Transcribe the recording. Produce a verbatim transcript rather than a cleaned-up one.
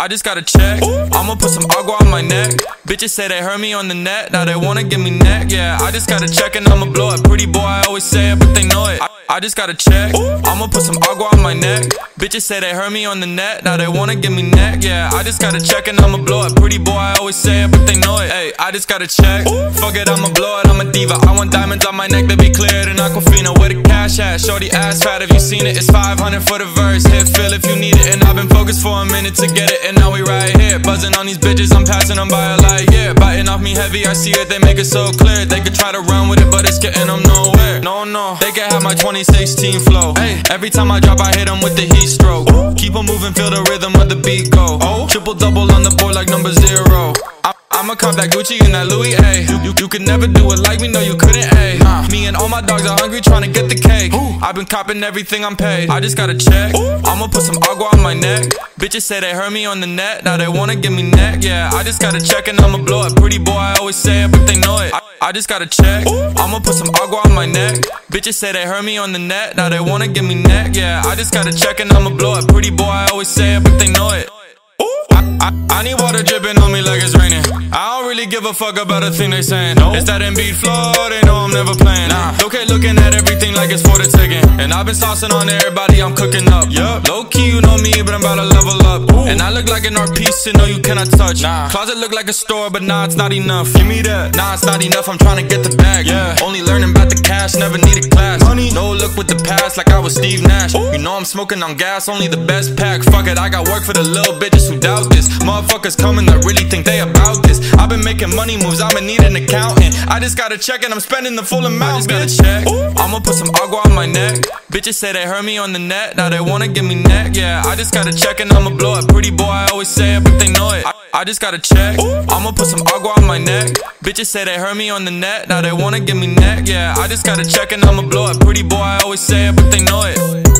I just got a check. I'ma put some agua on my neck. Bitches say they heard me on the net, now they wanna give me neck. Yeah, I just got a check and I'ma blow it. Pretty boy, I always say it, but they know it. I, I just got a check. I'ma put some agua on my neck. Bitches say they heard me on the net, now they wanna give me neck. Yeah, I just got a check and I'ma blow it. Pretty boy, I always say it, but they know it. Hey, I just got a check. Fuck it, I'ma blow it, I'm a diva. I want diamonds on my neck to be cleared in Aquafina. Where the cash at? Shorty ass fat, have you seen it? It's five hundred for the verse. Hit feel if you need it. And I've been focused for a minute to get it, and now we right here. Buzzing on these bitches, I'm passing them by a light year. Biting off me heavy, I see it, they make it so clear. They could try to run with it, but it's getting them nowhere. No, no, they can have my twenty sixteen flow. Hey, every time I drop, I hit them with the heat stroke. Keep them moving, feel the rhythm of the beat go. Oh, triple double on the board like number zero. I I'ma cop that Gucci and that Louis, ayy. You, you, you could never do it like me, no you couldn't, ayy. Nah. Me and all my dogs are hungry, trying to get the cake. Ooh. I've been copping everything I'm paid. I just got a check. Ooh. I'ma put some agua on my neck. Bitches say they heard me on the net, now they wanna give me neck. Yeah, I just got a check and I'ma blow it. Pretty boy, I always say it, but they know it. I, I just got a check. Ooh. I'ma put some agua on my neck. Bitches say they heard me on the net, now they wanna give me neck. Yeah, I just got a check and I'ma blow it. Pretty boy, I always say it, but they know it. I, I need water dripping on me like it's raining. I don't really give a fuck about a thing they saying. Nope. It's that Embiid flow, they know I'm never playing. Nah. Okay, looking at everything like it's for the taking. And I've been saucing on everybody I'm cooking up. Yep. Low key, you know me, but I'm about to level up. Ooh. And I look like an art piece, and no, you cannot touch. Nah. Closet look like a store, but nah, it's not enough. Give me that. Nah, it's not enough, I'm trying to get the bag. Yeah. Only learning about the cash, never needed class. Money. No look with the past, like I was Steve Nash. Ooh. You know I'm smoking on gas, only the best pack. Fuck it, I got work for the little bitches who doubt this. Motherfuckers coming that really think they about this. I've been making money moves, I'ma need an accountant. I just got a check and I'm spending the full amount. I just got a check. Ooh. I'ma put some agua on my neck. Bitches say they heard me on the net, now they wanna give me neck. Yeah, I just got a check and I'ma blow it. Pretty boy, I always say it, but they know it. I, I just got a check. Ooh. I'ma put some agua on my neck. Bitches say they heard me on the net, now they wanna give me neck. Yeah, I just got a check and I'ma blow it. Pretty boy, I always say it, but they know it.